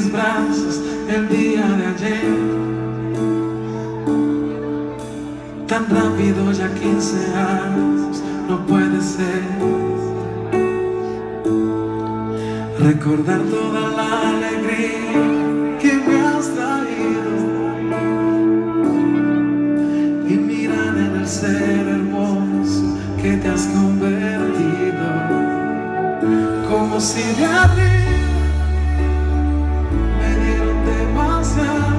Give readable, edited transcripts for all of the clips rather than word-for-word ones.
mis brazos el día de ayer. Tan rápido, ya 15 años, no puede ser. Recordar toda la alegría que me has traído y mirar en el ser hermoso que te has convertido, como si de arriba me dieron demasiado.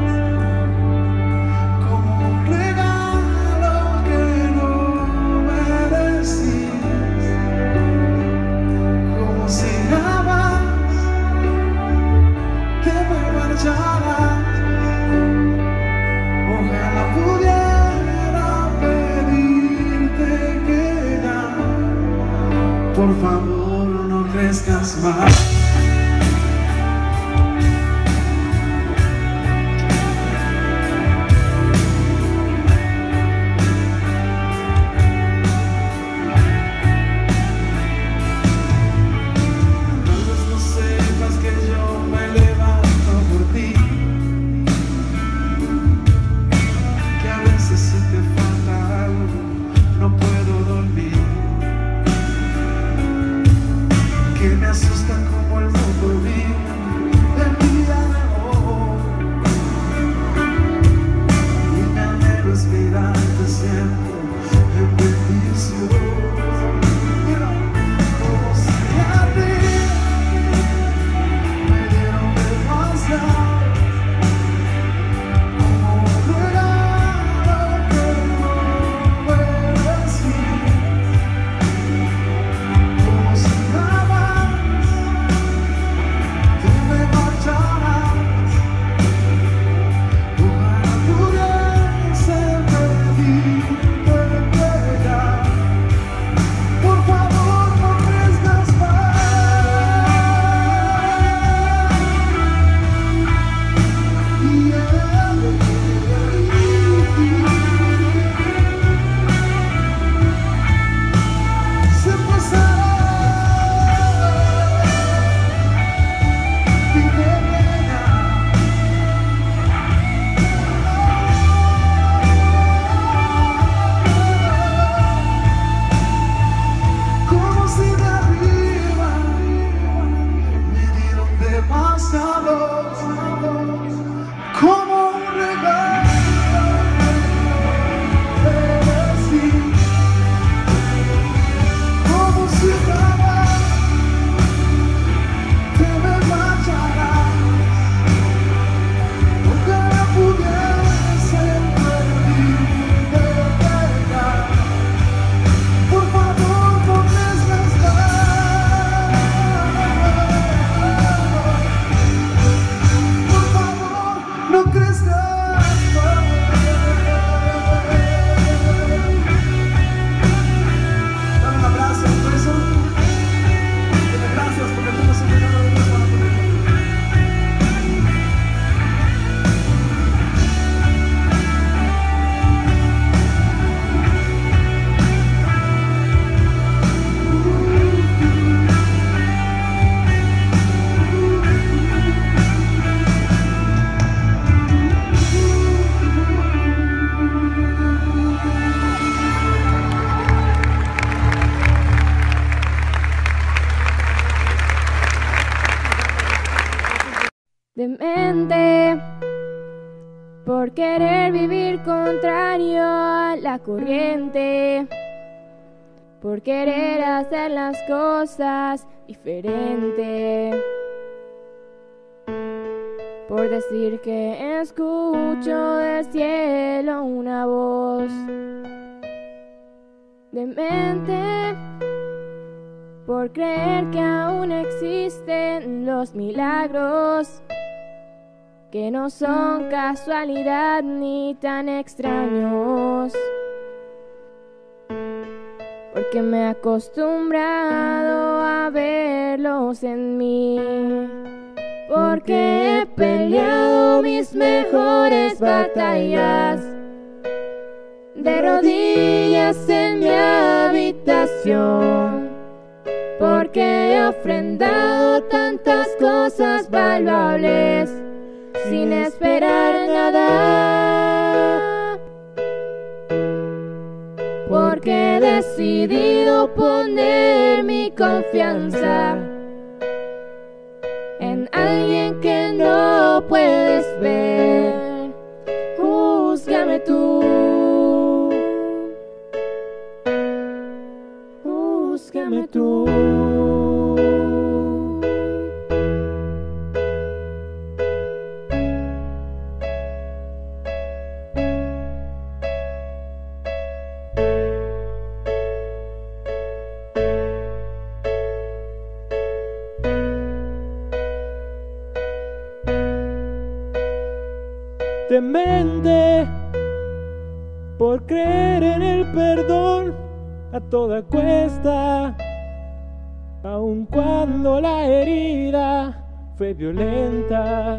Ojalá pudiera pedirte que ya, por favor, no crezcas más. Demente por querer vivir contrario a la corriente, por querer hacer las cosas diferente, por decir que escucho del cielo una voz. Demente por creer que aún existen los milagros, que no son casualidad ni tan extraños, porque me he acostumbrado a verlos en mí, porque he peleado mis mejores batallas de rodillas en mi habitación, porque porque he ofrendado tantas cosas valuables sin esperar nada, porque he decidido poner mi confianza en alguien que no puedes ver. Júzgame tú, júzgame tú. Demente por creer en el perdón a toda cuesta, aun cuando la herida fue violenta,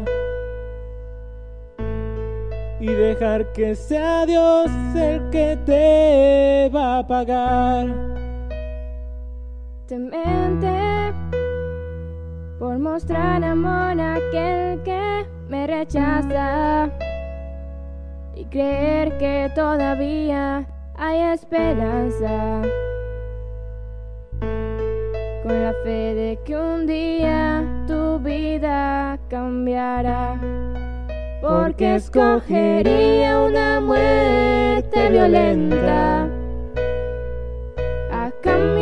y dejar que sea Dios el que te va a pagar. Demente por mostrar amor a aquel que me rechaza y creer que todavía hay esperanza, con la fe de que un día tu vida cambiará, porque escogería una muerte violenta a cambio.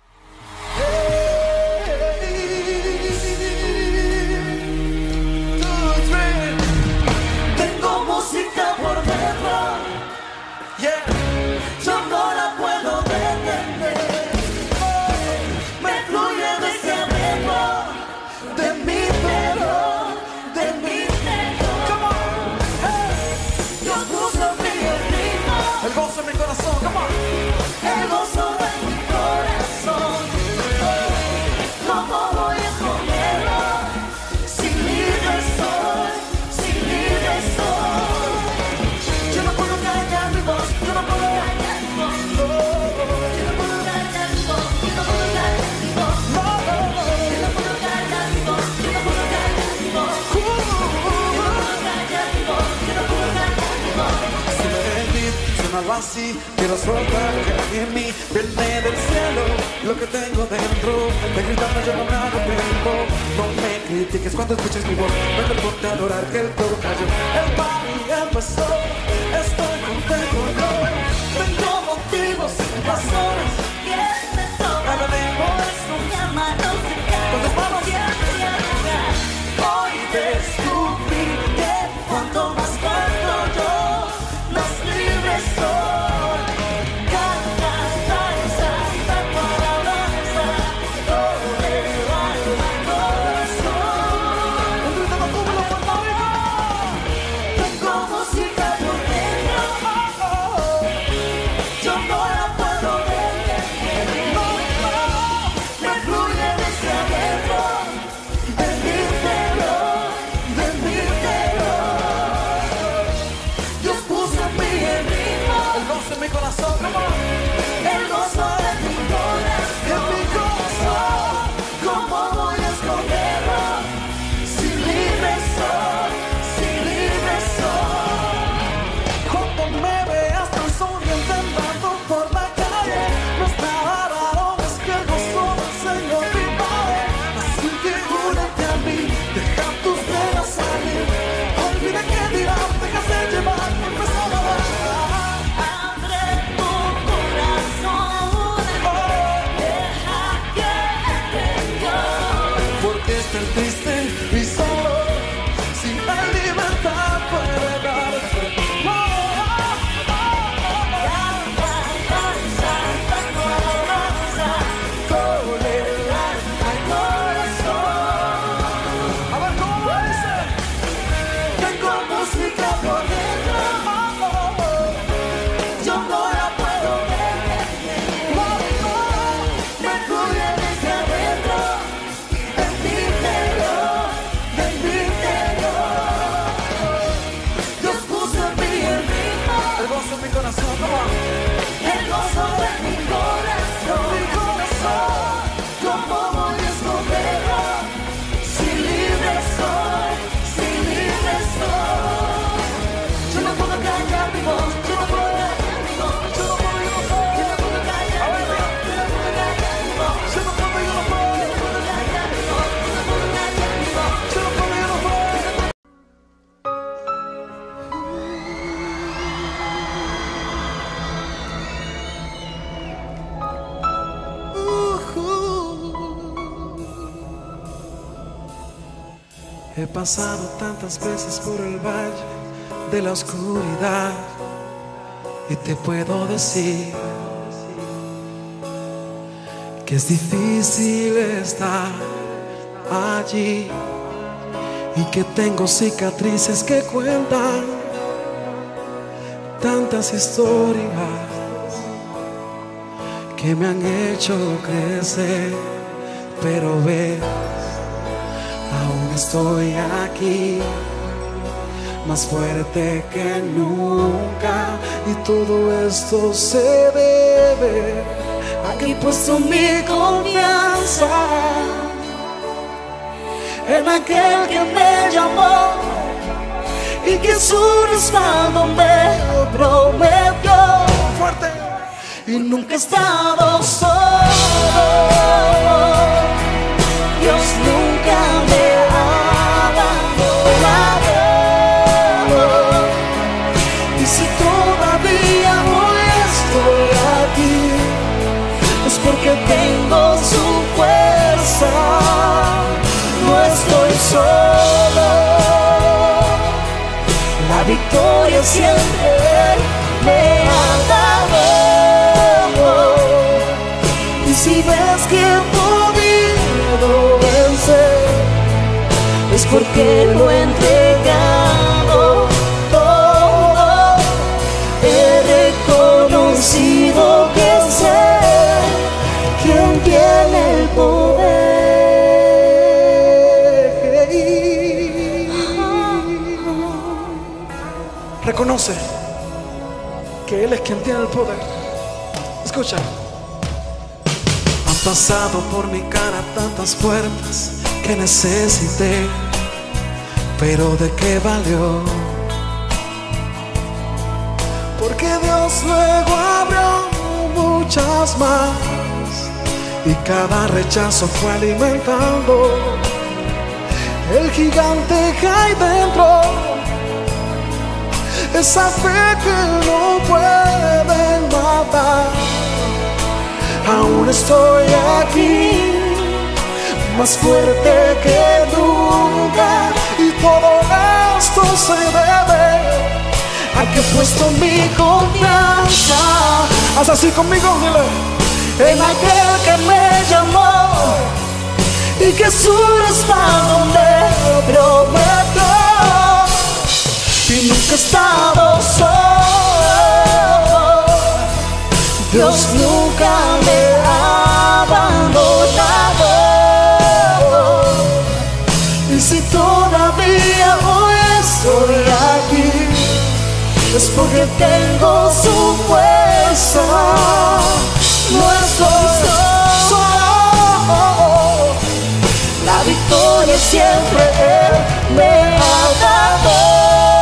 El gozo en mi corazón, come on. El gozo de mi corazón. ¿Cómo voy a esconderlo? Si libre soy, si libre soy. Yo no puedo callar mi voz, yo no puedo callar mi voz. Yo no puedo callar mi voz, yo no puedo callar mi voz. Yo no puedo callar mi voz, yo no puedo callar mi voz. Yo no puedo callar mi voz, yo no puedo callar mi voz. Algo así, quiero soltar lo que hay en mí, viene del cielo, lo que tengo dentro, de gritando yo no me arrepiento. No me critiques cuando escuches mi voz, no te importa adorar que el todo cayó. El party empezó, estoy contento yo, tengo motivos, razones, que me toca, por eso mi hermano se cae, con tus manos siempre a lugar. Hoy descubrí que cuanto más canto yo, más libre soy. Canta esa santa alabanza, todo eleva mi corazón. Un grito de júbilo, Puerto Rico. He pasado tantas veces por el valle de la oscuridad y te puedo decir que es difícil estar allí y que tengo cicatrices que cuentan tantas historias que me han hecho crecer, pero ves, aún estoy aquí, más fuerte que nunca, y todo esto se debe a que he puesto mi confianza en aquel que me llamó y que su respaldo me prometió. Fuerte. Y nunca he estado solo, Dios nunca me ha abandonado. Y si todavía hoy estoy aquí, es porque tengo su fuerza. No estoy solo, la victoria siempre me ha dado. Y si ves que he podido vencer, es porque lo he entregado todo. He reconocido que sé quién tiene el poder. Reconoce que Él es quien tiene el poder. Escucha. Han pasado por mi cara tantas puertas que necesité, pero ¿de qué valió? Porque Dios luego abrió muchas más y cada rechazo fue alimentando el gigante que hay dentro. Esa fe que no pueden matar. Aún estoy aquí, más fuerte que nunca, y todo esto se debe a que he puesto mi confianza. Haz así conmigo, dile. En aquel que me llamó y que su respaldo me prometió. Y nunca he estado solo, Dios nunca me ha abandonado. Y si todavía hoy estoy aquí, es porque tengo su fuerza. No estoy solo, la victoria siempre Él me ha dado.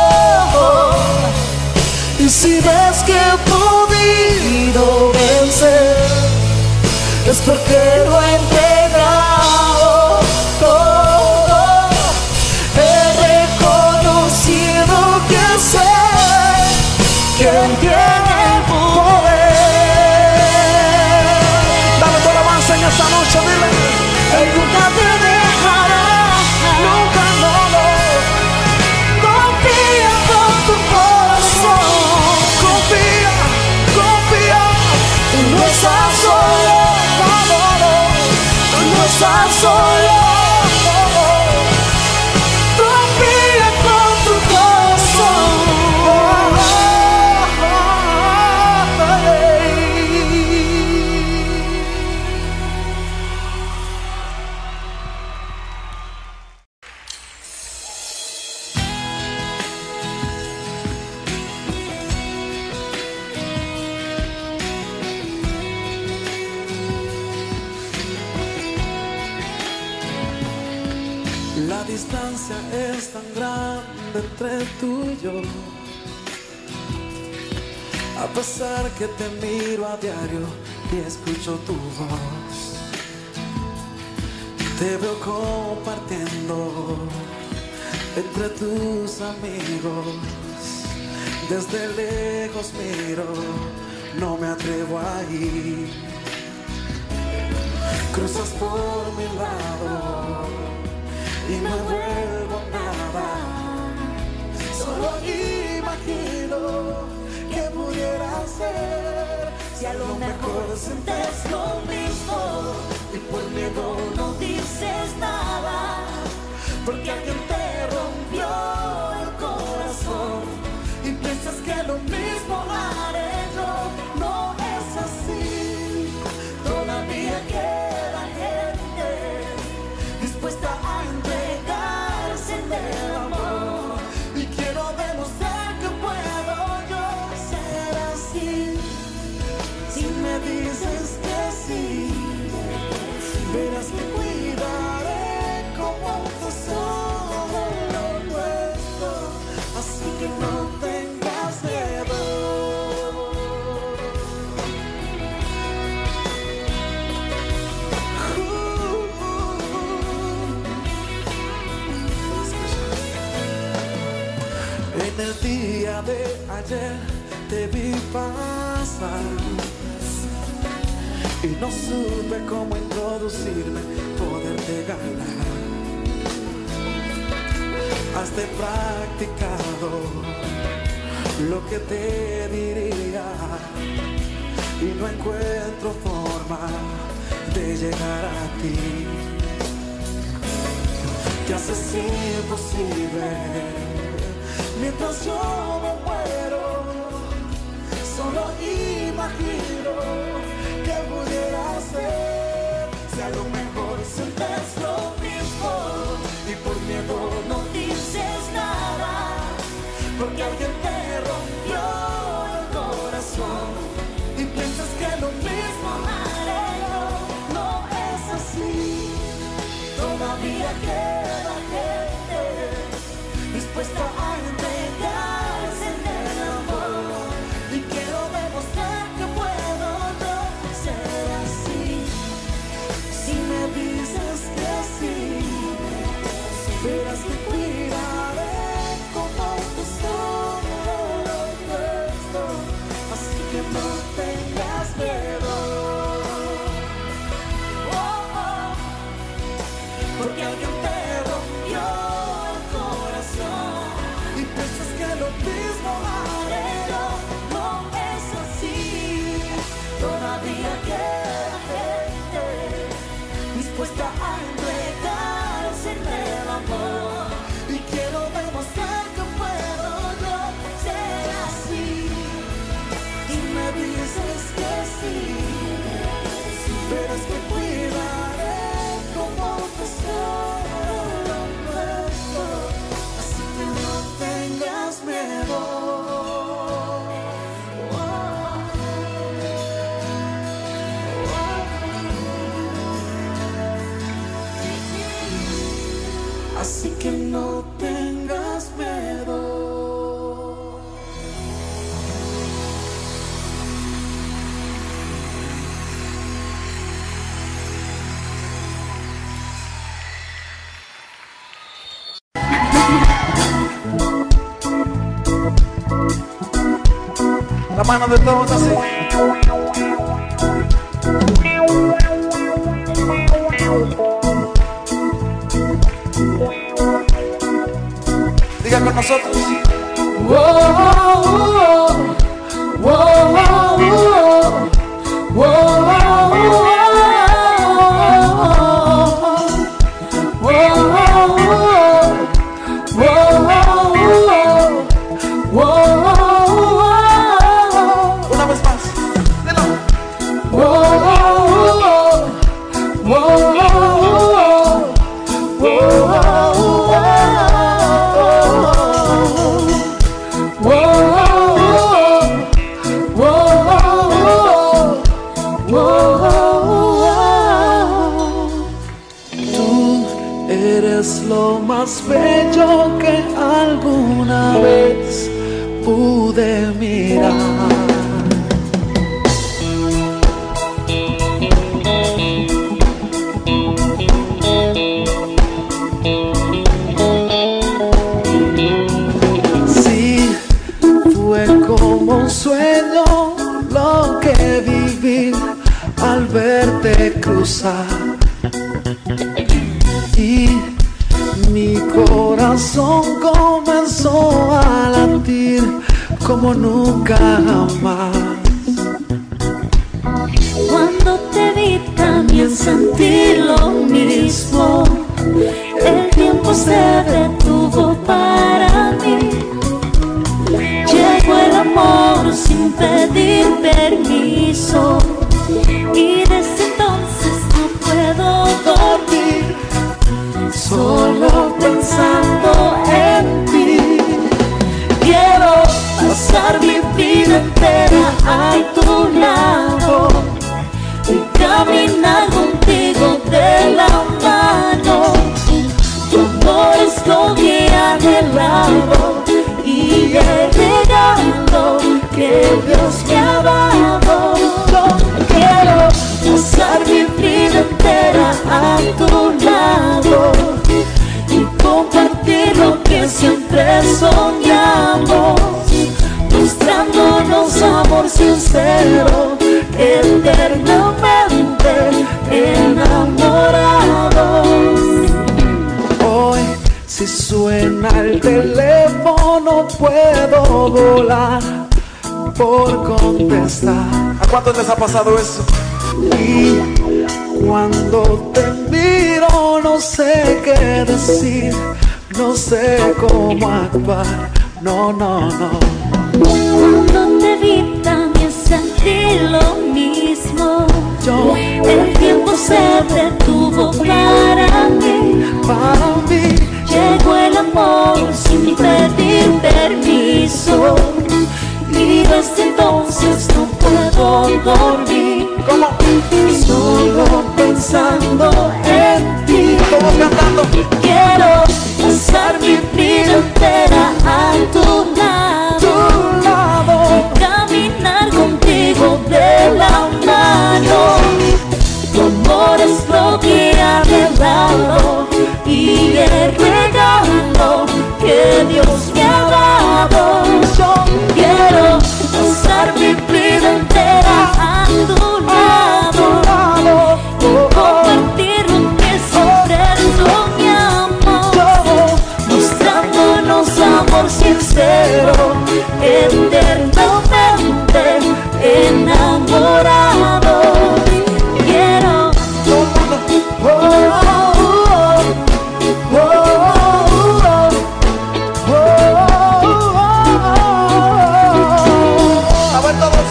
Y si ves que he podido vencer, es porque lo he entregado todo. He reconocido que sé quién tiene el poder. Dale toda la alabanza en esta noche, dile. Él nunca te dejará, nunca, no. Confía con tu corazón, confía, tú no estás solo, tú no estás solo. Confía con tu corazón. La distancia es tan grande entre tú y yo, a pesar que te miro a diario y escucho tu voz. Te veo compartiendo entre tus amigos. Desde lejos miro, no me atrevo a ir. Cruzas por mi lado y me vuelvo a nada. Solo imagino que pudiera ser. Si a lo mejor sientes lo mismo y por miedo no dices nada, porque alguien te rompió el corazón y piensas que lo mismo haré yo. No es así. todavía queda gente dispuesta a entregarse en el amor, Y quiero demostrar que puedo yo ser así. si me dices que sí, Verás que cuidaré como un tesoro lo nuestro. Así que no tengas miedo. En el día de ayer te vi pasar y no supe cómo introducirme, poderte ganar. Has de practicado lo que te diría y no encuentro forma de llegar a ti. Te haces imposible mientras yo me muero. Solo imagino que pudiera ser. si a lo mejor sientes lo mismo Y por miedo no dices nada, porque alguien te rompió el corazón y piensas que lo mismo haré yo. No es así, todavía queda gente dispuesta a entregarse en el amor, y quiero demostrar que puedo yo ser así, si me dices que sí. Verás que cuidaré como un tesoro lo nuestro. Así que no tengas miedo. oh, oh, porque alguien te rompió el corazón Y piensas que lo mismo haré pero no es así, todavía queda gente dispuesta a entregarse en el amor, y quiero demostrar que puedo yo ser así, y me dices que sí. Verás que cuidaré como un tesoro lo nuestro. Así que no tengas miedo. Así que no tengas miedo. La mano de todos así. Diga con nosotros. Una vez más. Dilo. Tú eres lo más bello que alguna vez pude mirar. Sí, fue como un sueño lo que viví al verte cruzar, y mi corazón comenzó a latir como nunca jamás. Cuando te vi también sentí lo mismo. El tiempo se detuvo para mí. Llegó el amor sin pedir permiso, y desde entonces no puedo dormir, solo pensando en ti. Quiero pasar mi vida entera a tu lado y caminar contigo de la mano. Tu amor es lo que he anhelado y el regalo que Dios me ha dado. Yo quiero pasar mi vida entera a tu lado y compartir lo que siempre soñamos, mostrándonos amor sincero, eternamente enamorados. Hoy si suena el teléfono puedo volar por contestar. ¿A cuántos les ha pasado eso? Y cuando te miro no sé qué decir, no sé cómo actuar. No, no, no. Cuando te vi también sentí lo mismo. El tiempo se detuvo para mí. Llegó el amor sin pedir permiso, y desde entonces no puedo dormir, solo pensando en ti. Quiero pasar mi vida entera a tu lado, caminar contigo de la mano. Tu amor es lo que he anhelado y el regalo que Dios me ha dado. Yo quiero pasar mi vida entera a tu lado y compartir lo que siempre soñamos, mostrándonos amor sincero, eternamente enamorados. Quiero A ver todos.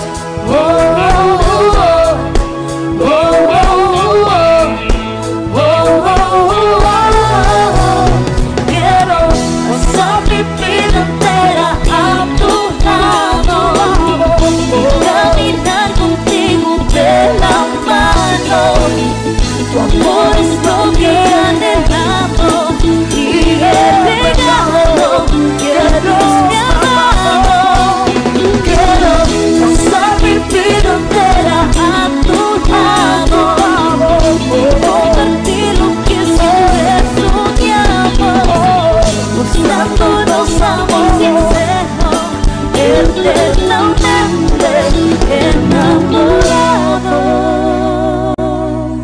quiero pasar mi vida entera a tu lado y caminar contigo de la mano. Tu amor es lo que he anhelado y el regalo que Dios me ha dado. Quiero pasar mi vida entera a tu lado y compartir lo que siempre soñamos, mostrándonos amor sincero, eternamente enamorados.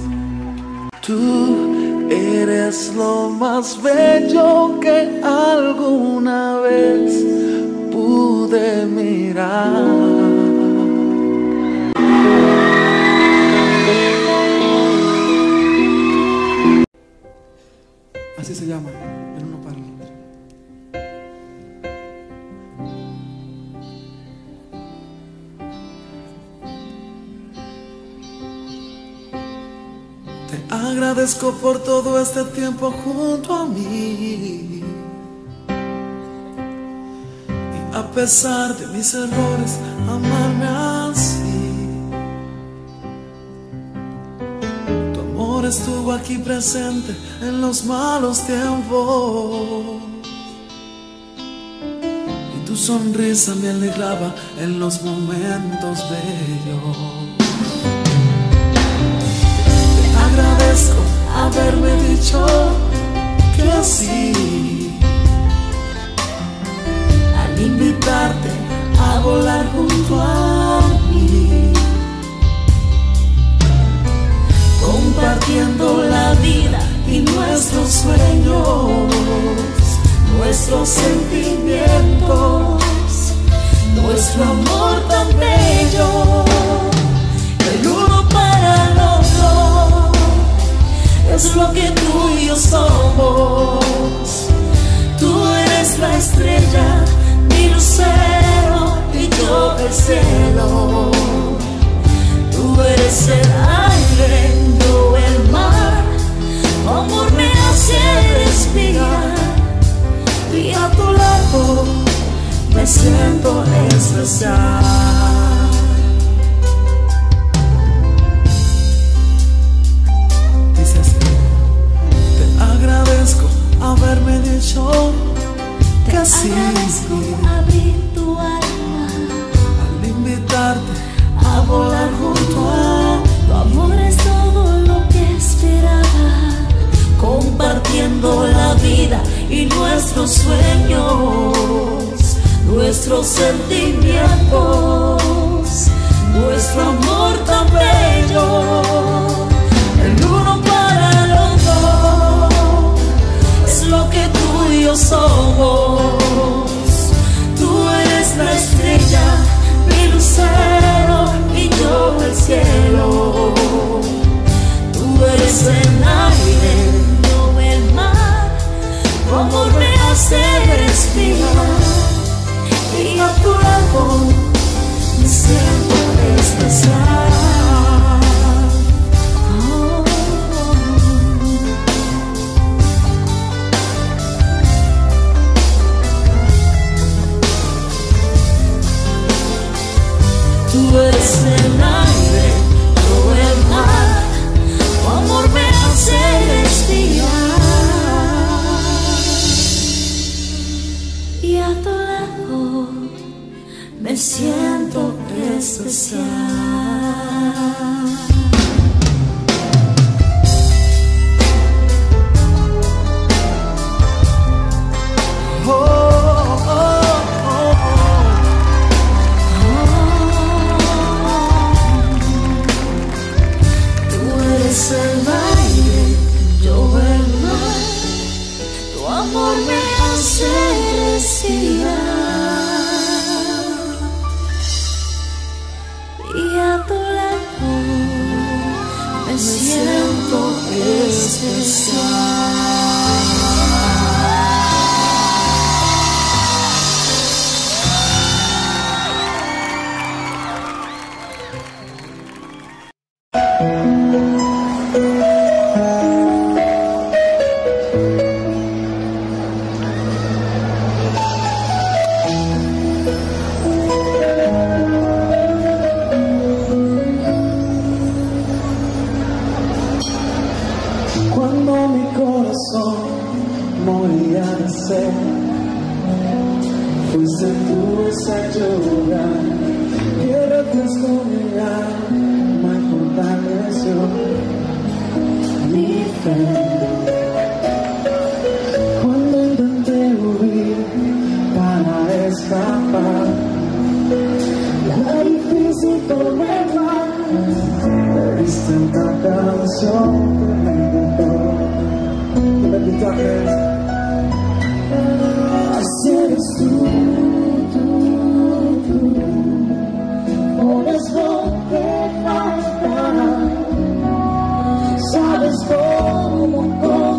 Tú eres lo más bello que alguna vez pude mirar. Así se llama, el uno para el otro. Te agradezco por todo este tiempo junto a mí. Y a pesar de mis errores, amarme así. Tu amor estuvo aquí presente en los malos tiempos. Y tu sonrisa me alegraba en los momentos bellos. Agradezco haberme dicho que sí, al invitarte a volar junto a mí, compartiendo la vida y nuestros sueños, nuestros sentimientos, nuestro amor tan bello, el uno para el otro, es lo que tú y yo somos. Tú eres la estrella, mi lucero, y yo el cielo. Tú eres el aire, yo el mar, tu amor me hace respirar, y a tu lado me siento especial. Dice así: te agradezco haberme dicho que sí, Agradezco abrir tu alma al invitarte a volar junto a tu amor. Es todo lo que esperaba, compartiendo la vida y nuestros sueños, nuestros sentimientos, nuestro amor tan bello, el uno para el otro, es lo que tú y yo somos. Tú eres la estrella, mi lucero, y yo el cielo. Tú eres el aire, yo el mar, tu amor me hace respirar, y a tu lado me siento especial. Tú eres el aire, yo el mar, tu amor me hace respirar, y a tu lado me siento especial. oh, oh, oh, oh. Tú eres el aire, yo el mar, tu amor me hace respirar, y a tu lado me siento especial. Cuando mi corazón moría de sed, fuiste tú esa lluvia que refrescó mi alma y fortaleció mi fe. Cuando intenté huir para escapar la difícil tormenta, me diste una canción que me encantó. Así eres tú, pones lo que falta, sabes cómo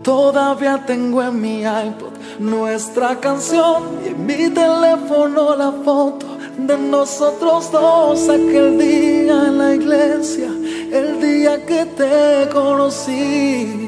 Todavía tengo en mi iPod nuestra canción y en mi teléfono la foto de nosotros dos aquel día en la iglesia, el día que te conocí.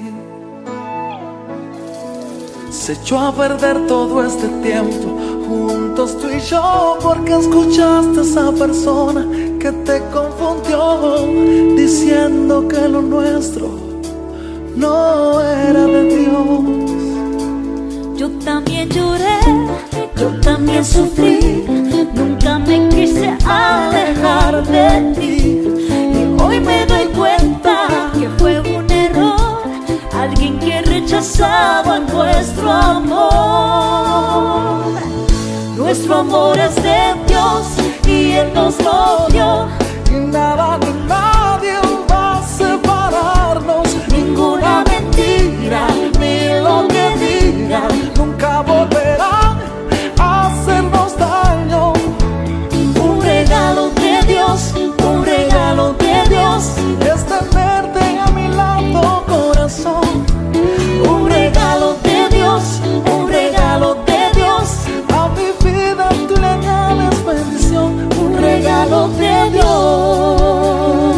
Se echó a perder todo este tiempo juntos tú y yo, porque escuchaste a esa persona que te confundió, diciendo que lo nuestro no era de Dios. Yo también lloré, yo también sufrí, nunca me quise alejar de ti. Y hoy me doy cuenta que fue un error, alguien que rechazaba nuestro amor. Nuestro amor es de Dios y Él nos lo dio. Y nada ni nadie va a separarnos. Ninguna mentira, ni lo que digan, Nunca volverán a hacernos daño. un regalo de Dios, un regalo de Dios. Es tenerte a mi lado, corazón. Un regalo de Dios, un regalo de Dios. A mi vida tú le añades bendición. Un regalo de Dios.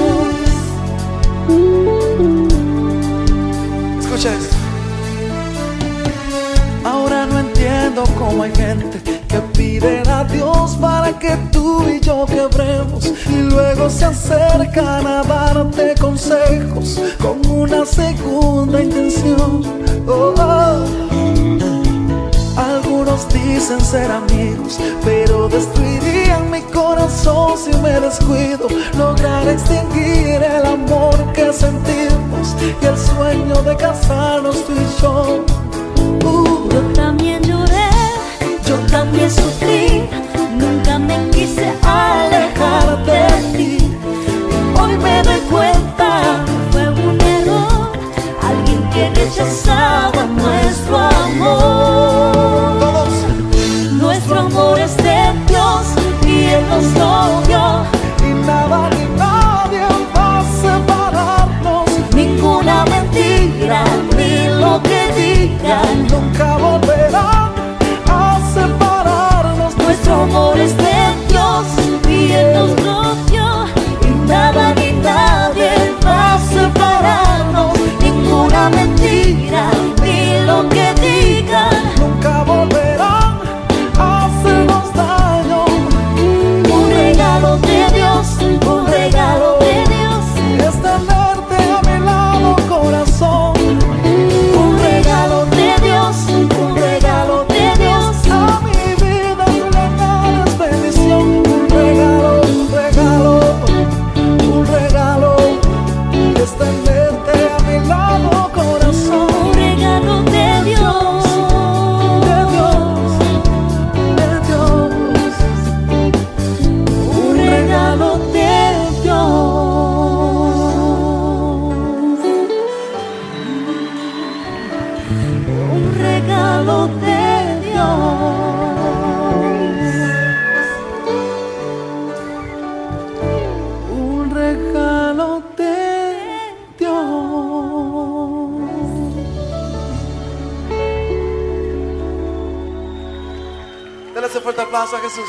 Escucha esto. Ahora no entiendo cómo hay gente que piden a Dios para que tú y yo quebremos, y luego se acercan a darte consejos con una segunda intención. Oh, oh. Algunos dicen ser amigos, pero destruirían mi corazón si me descuido. Lograr extinguir el amor que sentimos y el sueño de casarnos tú y yo. Yo también lloré, yo también sufrí, nunca me quise alejar de ti. Hoy me doy cuenta que fue un error, alguien que rechazaba nuestro amor. Nuestro amor es de Dios y Él nos lo dio. Y nada ni nadie va a separarnos. Ninguna mentira, ni lo que digan, Nunca volverán a separarnos. nuestro amor es de Dios y Él nos lo dio. Y nada ni nadie va a separarnos. Ninguna mentira, ni lo que digan, Nunca volverán a hacernos daño. un regalo de Dios, un regalo de Dios. Es tenerte a mi lado, corazón. Un regalo de Dios, un regalo de Dios. A mi vida tú le añades bendición. Un regalo, un regalo, un regalo. Es tenerte a mi lado, corazón. Un regalo de Dios, De Dios, de Dios. un regalo de Dios. Un regalo de Dios. Un regalo de Dios. Dale ese fuerte aplauso a Jesús.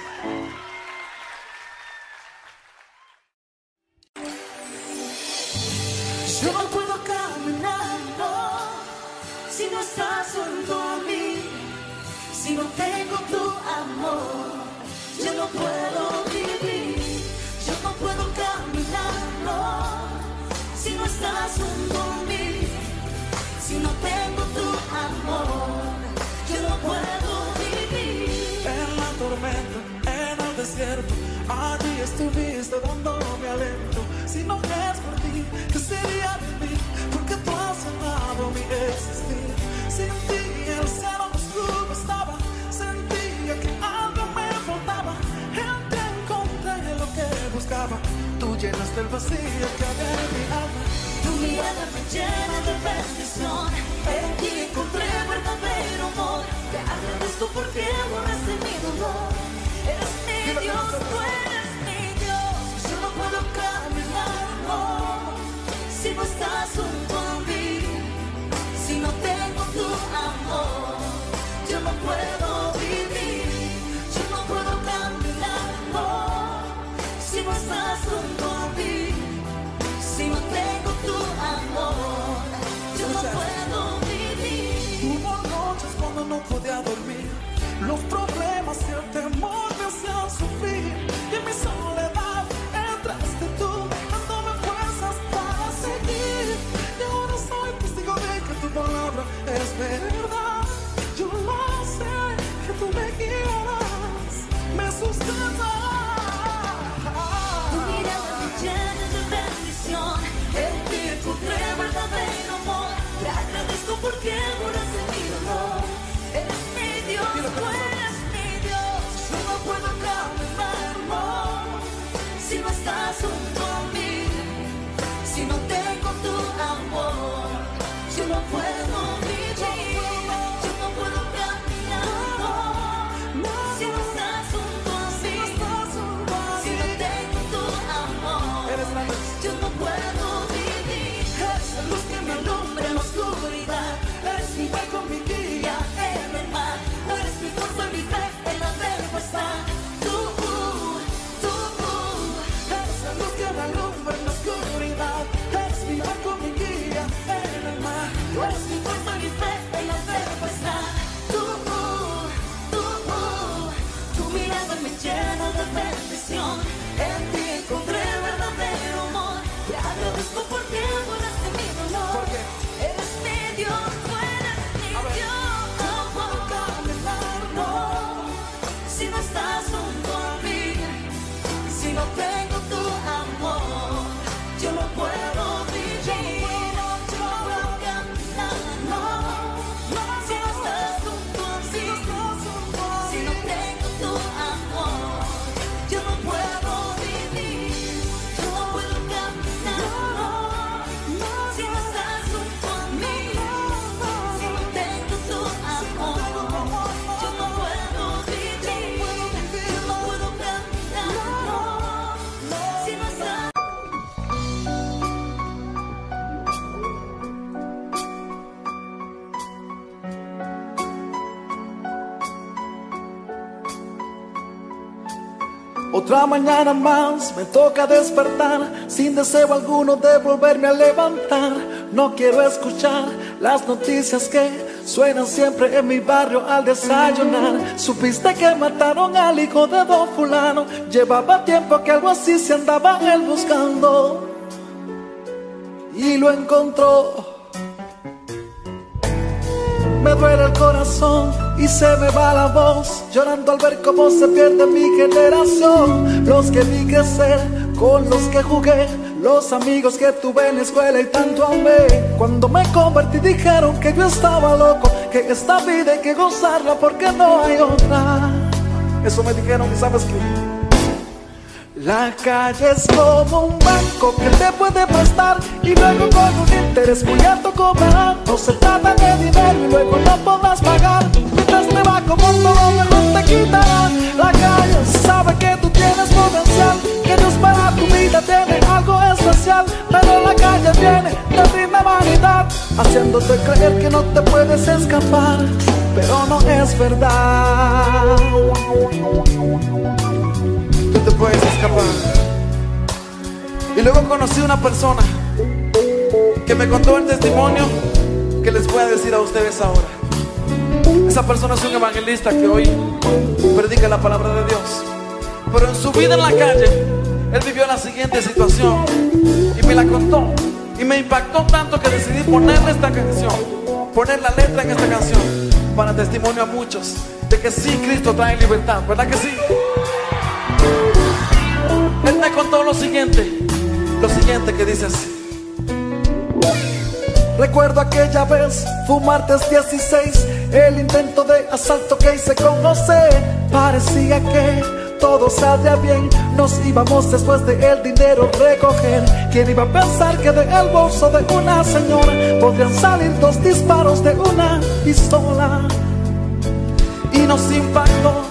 Yo no puedo caminar, no, si no estás junto a mí, si no tengo tu amor, yo no puedo vivir. Yo no puedo caminar, no, si no estás junto a mí, si no tengo tu amor, yo no puedo vivir. En la tormenta, en el desierto, allí estuviste dándome aliento. Si no es por ti, ¿qué sería de mí? Porque tú has amado mi existir. Sin ti el cielo oscuro estaba, sentía que algo me faltaba. En ti encontré lo que buscaba. Tú llenaste el vacío que había en mi alma. Tu mirada me llena de bendición, en ti encontré verdadero amor. Te agradezco porque borraste mi dolor. Eres mi Dios, tú eres mi Dios. Yo no puedo caminar, no, si no estás junto a mí, si no te estás junto a mí, si no tengo tu amor, yo no puedo vivir. Hubo noches cuando no podía dormir, los problemas y el temor me hacían sufrir, y en mi soledad entraste tú, dándome fuerzas para seguir. Y ahora soy testigo de que tu palabra es verdad. Yo lo sé, que tú me guiarás, me sustentarás. Tu mirada me llena de bendición, en ti encontré verdadero amor. Te agradezco porque borraste mi dolor. Eres mi Dios, tú eres mi Dios. Yo no puedo caminar, no, si no estás junto a mí, si no tengo tu amor, yo no puedo vivir. Yo no puedo caminar, no, si no estás junto a mí, si no tengo tu amor, yo no puedo vivir. Eres la luz que me alumbra en la oscuridad, eres mi barco, mi guía en el mar, eres mi fuerza, mi fe en la tempestad. Tú, Eres la luz que me alumbra en la oscuridad, eres mi barco, mi guía en el mar. tú eres mi fuerza, mi fe en la tempestad. Tu mirada me llena de bendición, en ti encontré verdadero amor. Te agradezco porque borraste mi dolor. ¿Por qué? Eres mi Dios, tú eres mi Dios. No puedo caminar, no, si no estás junto a mí, si no tengo tu amor, yo no puedo vivir. No puedo caminar, no, si no estás junto a mí, si no tengo tu amor, yo no puedo vivir. Yo no puedo caminar, no, si no estás junto a mí, si no tengo tu amor, yo no puedo vivir. Yo no puedo caminar, no, si no estás. Otra mañana más me toca despertar, sin deseo alguno de volverme a levantar. No quiero escuchar las noticias que suenan siempre en mi barrio al desayunar. Supiste que mataron al hijo de don fulano, llevaba tiempo que algo así se andaba él buscando y lo encontró. Me duele el corazón y se me va la voz, llorando al ver cómo se pierde mi generación. Los que vi crecer, con los que jugué, los amigos que tuve en la escuela y tanto amé. Cuando me convertí dijeron que yo estaba loco, que esta vida hay que gozarla porque no hay otra. Eso me dijeron, y ¿sabes qué? La calle es como un banco que te puede prestar y luego con un interés muy alto cobrar. No se trata de dinero y luego no podrás pagar. Mientras te va como todo, mejor te quitará. La calle sabe que tú tienes potencial, que Dios para tu vida tiene algo especial. Pero la calle viene de rima vanidad, haciéndote creer que no te puedes escapar, pero no es verdad. Tú te puedes escapar. Y luego conocí una persona que me contó el testimonio que les voy a decir a ustedes ahora. Esa persona es un evangelista que hoy predica la palabra de Dios, pero en su vida en la calle él vivió la siguiente situación y me la contó y me impactó tanto que decidí ponerle esta canción, poner la letra en esta canción para testimonio a muchos de que sí, Cristo trae libertad, ¿verdad que sí? Él me contó lo siguiente que dice así. Recuerdo aquella vez, fue un martes 16, el intento de asalto que hice con José. Parecía que todo saldría bien, nos íbamos después de el dinero recoger. ¿Quién iba a pensar que del bolso de una señora podrían salir 2 disparos de una pistola? Y nos impactó.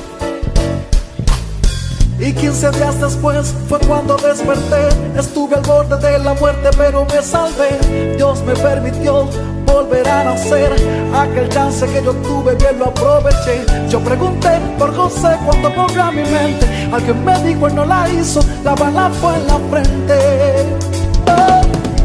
Y 15 días después fue cuando desperté. Estuve al borde de la muerte pero me salvé. Dios me permitió volver volver a nacer. Aquel chance que yo tuve bien lo aproveché. Yo pregunté por José cuando volvió a mi mente. Alguien me dijo él no la hizo, la bala fue en la frente. Oh.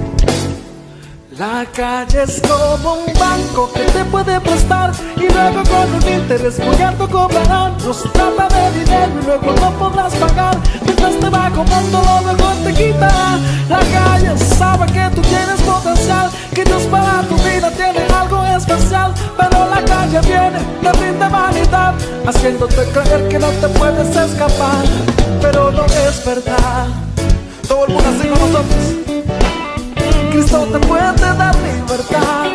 La calle es como un banco que te puede prestar y luego con un interés muy alto cobrarán. No se trata de dinero y luego no podrás pagar. Mientras te va cobrando lo mejor te quitará. La calle sabe que tú tienes potencial, que Dios para tu vida tiene algo especial. Pero la calle viene, te brinda vanidad, haciéndote creer que no te puedes escapar. Pero no es verdad. Todo el mundo así con nosotros. Cristo te puede dar libertad.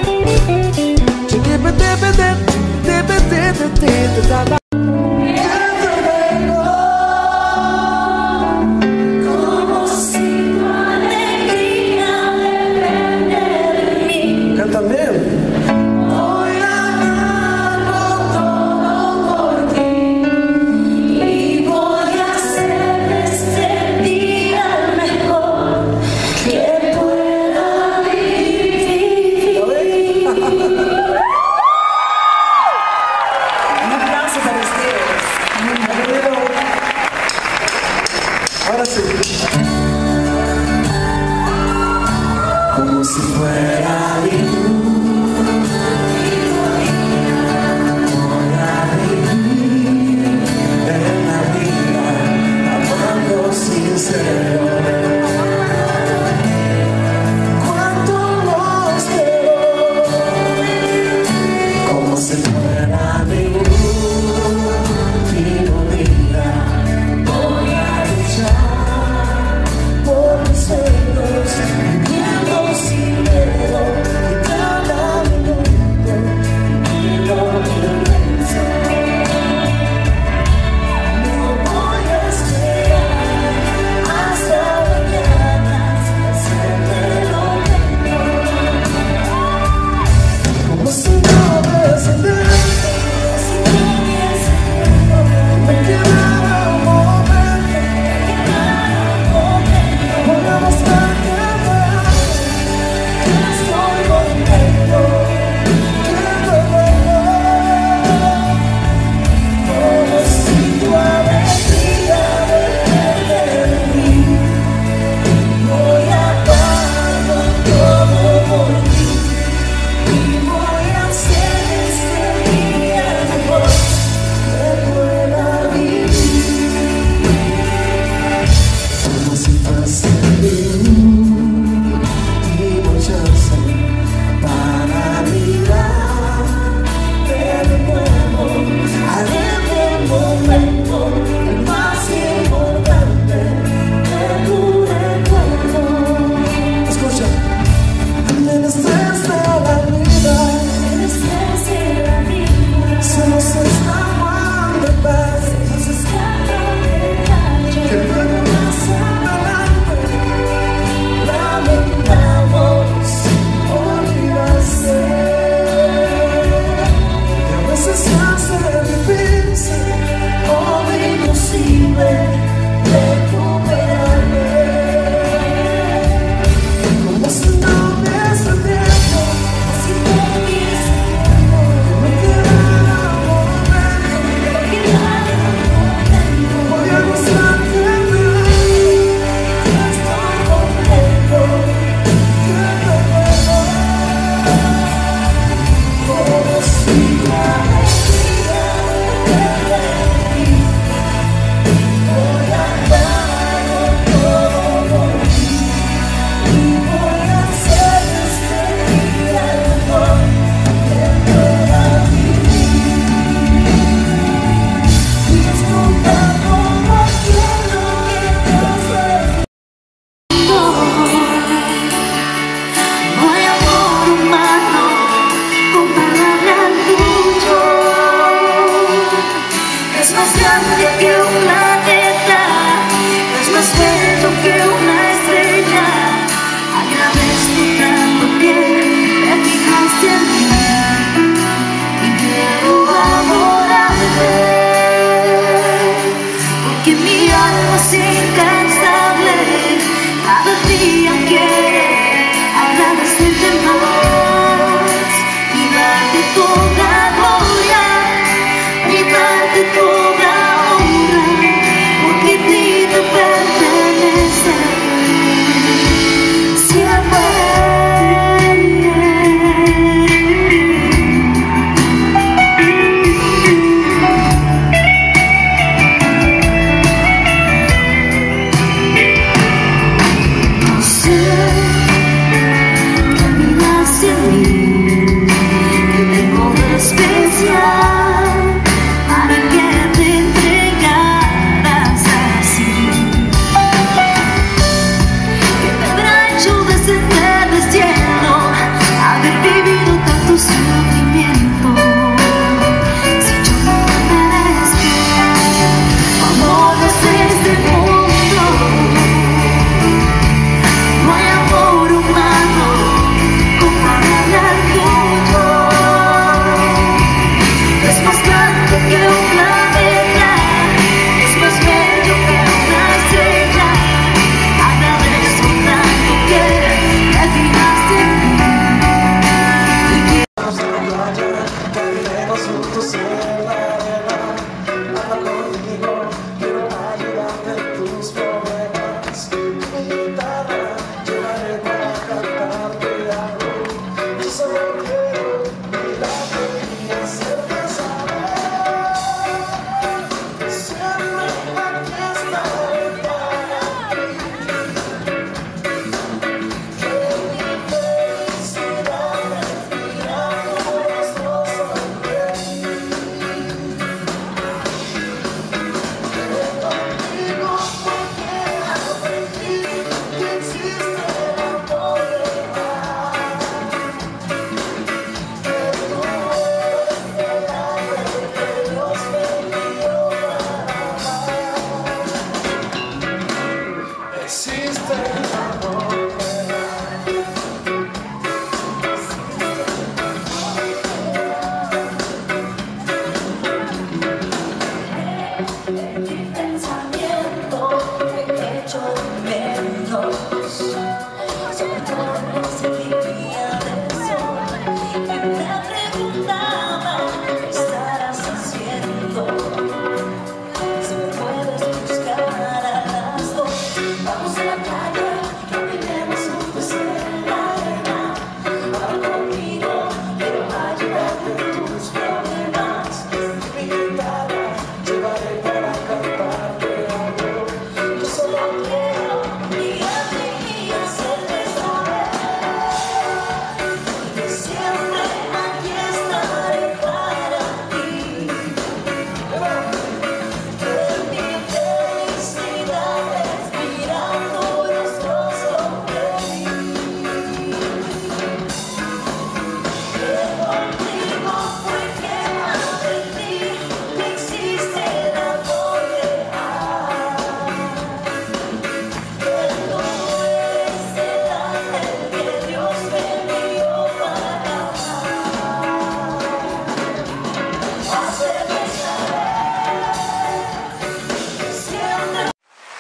Como si tu alegría depende de mí. Cántame. Voy a darlo todo por ti y voy a hacer de este día el mejor que pueda vivir. Un aplauso para ustedes. Ahora sí. Como si fuera en la vida, amando sincero. Cuánto nos quiero, como si fuera mi último día. Voy a luchar por mis sueños, viviendo sin miedo. existe el amor. Mi pensamiento te echo de menos, sobre todo en ese día del sol, que me preguntaba qué estarás haciendo, si me puedes buscar a las 2. Vamos a la playa, caminemos juntos en la arena, habla conmigo, quiero ayudarte en tus problemas. Mi guitarra llevaré para cantarte algo. Yo solo quiero mirarte y hacerte saber que siempre aquí estaré para ti. Que mi felicidad respirando los dos sobre mí. Que contigo fue que aprendí que existe el amor real. Que no eres el ángel que Dios me dio para hacerte saber que siempre.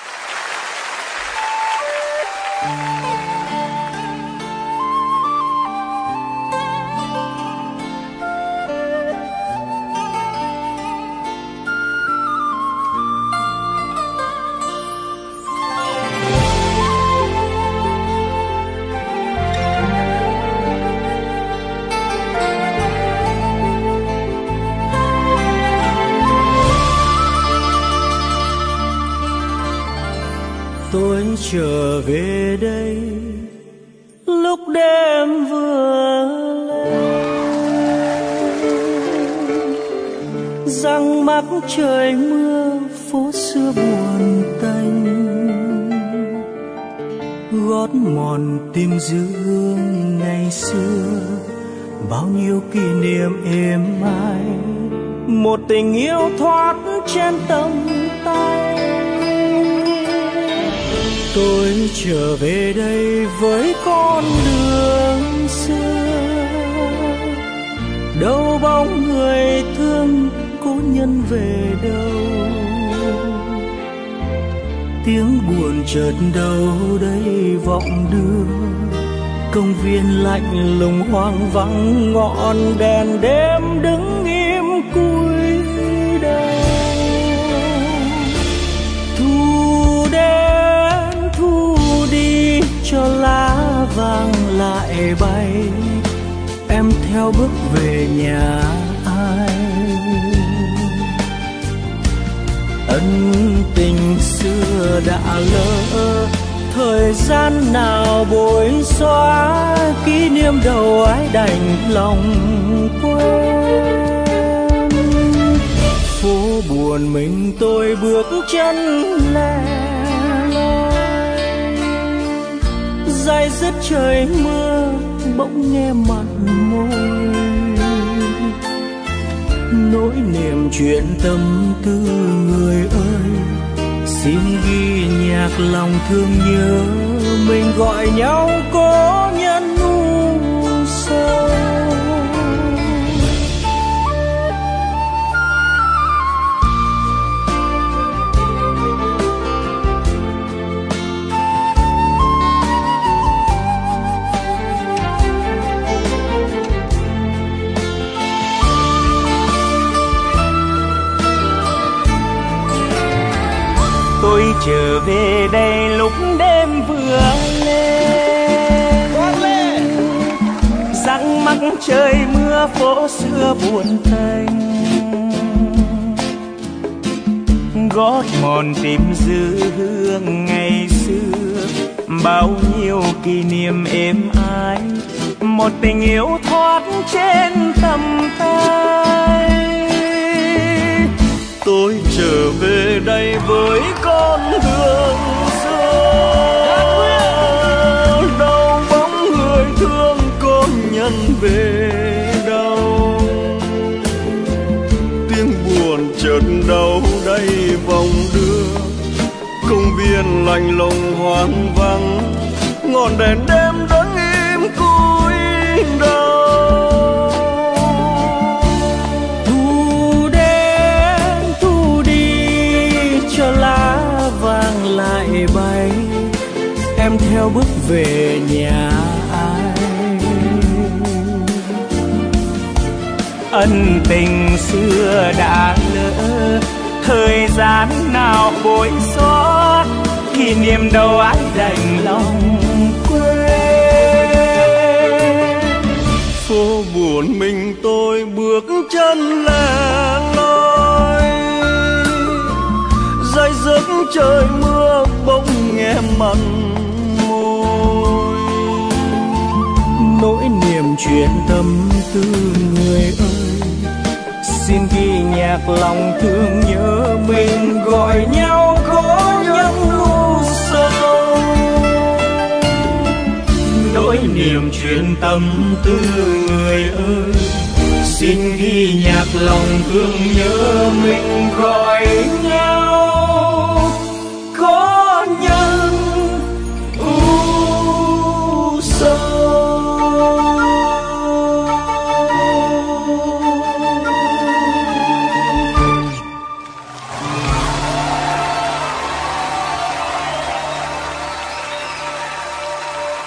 Tôi trở về đây lúc đêm vừa lên, răng mắc trời mưa phố xưa buồn tênh, gót mòn tim giữ hương ngày xưa, bao nhiêu kỷ niệm êm ái, một tình yêu thoát trên tầm tay. Tôi trở về đây với con đường xưa, đâu bóng người thương cố nhân về đâu, tiếng buồn chợt đâu đây vọng đưa, công viên lạnh lùng hoang vắng, ngọn đèn đêm đứng im cúi đầu. Thu đến thu đi cho lá vàng lại bay, em theo bước về nhà ai. Ân tình xưa đã lỡ, thời gian nào bối xóa, kỷ niệm đầu ái đành lòng quên. Phố buồn mình tôi bước chân lẻ loi, day dứt trời mưa bỗng nghe mặn môi, nỗi niềm chuyện tâm tư người ơi, xin ghi nhạc lòng thương nhớ, mình gọi nhau cố nhân u sầu. Tôi trở về đây lúc đêm vừa lên, răng mắc trời mưa phố xưa buồn tênh, gót mòn tìm dư hương ngày xưa, bao nhiêu kỷ niệm êm ái, một tình yêu thoát trên tầm tay. Tôi trở về đây với con đường xưa, đâu bóng người thương có nhân về đâu, tiếng buồn chợt đâu đây vòng đưa, công viên lạnh lùng hoang vắng, ngọn đèn đêm đứng im cúi đầu. Thu đến thu đi cho lá vàng lại bay, em theo bước về nhà ai. Ân tình xưa đã lỡ, thời gian nào bối xóa, kỷ niệm đâu ai đành lòng quên. Phố buồn mình tôi bước chân lẻ loi, dây dứt trời mưa bỗng nghe mặn môi. Nỗi niềm chuyện tâm tư người ơi, xin ghi nhạc lòng thương nhớ mình gọi nhau có những u sầu. Nỗi niềm chuyện tâm tư người ơi, xin ghi nhạc lòng thương nhớ mình gọi nhau có những u sầu.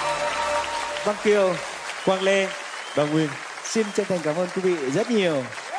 Văn Kiều, Quang Lê, Đoàn Nguyên xin chân thành cảm ơn quý vị rất nhiều.